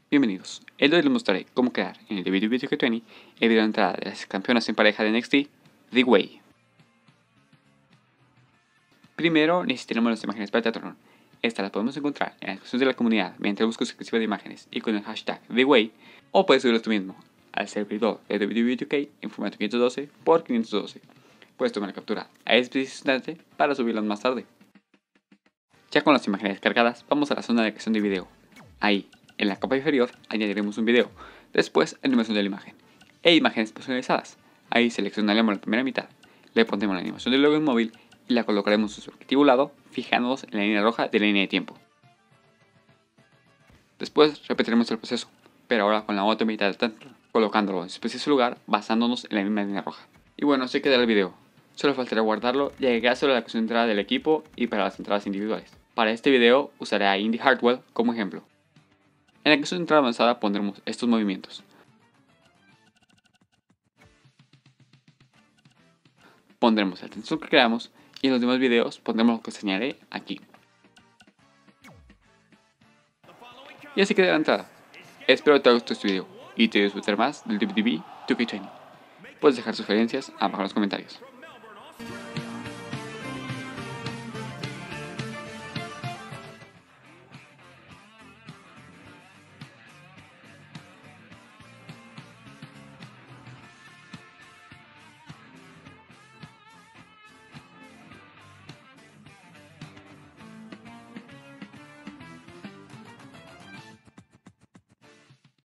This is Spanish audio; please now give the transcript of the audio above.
Bienvenidos, el de hoy les mostraré cómo crear en el WWE 2K20 el video de entrada de las campeonas en pareja de NXT, The Way. Primero necesitaremos las imágenes para Teatron. Estas las podemos encontrar en la descripción de la comunidad mediante el busco exclusivo de imágenes y con el hashtag The Way, o puedes subirlas tú mismo al servidor de WWE 2K en formato 512 x 512. Puedes tomar la captura a este preciso instante para subirlas más tarde. Ya con las imágenes cargadas, vamos a la zona de creación de video. Ahí, en la capa inferior, añadiremos un video, después animación de la imagen, e imágenes personalizadas. Ahí seleccionaremos la primera mitad, le pondremos la animación del logo en móvil y la colocaremos en su objetivo lado, fijándonos en la línea roja de la línea de tiempo. Después repetiremos el proceso, pero ahora con la otra mitad del tanto, colocándolo en su preciso lugar, basándonos en la misma línea roja. Y bueno, así queda el video. Solo faltará guardarlo y agregárselo a la creación de entrada del equipo y para las entradas individuales. Para este video usaré a Indy Hartwell como ejemplo. En la creación de entrada avanzada pondremos estos movimientos. Pondremos el texto que creamos y en los demás videos pondremos lo que señalé aquí. Y así queda la entrada. Espero que te haya gustado este video y te disfrutar más del WWE 2K20. Puedes dejar sugerencias abajo en los comentarios.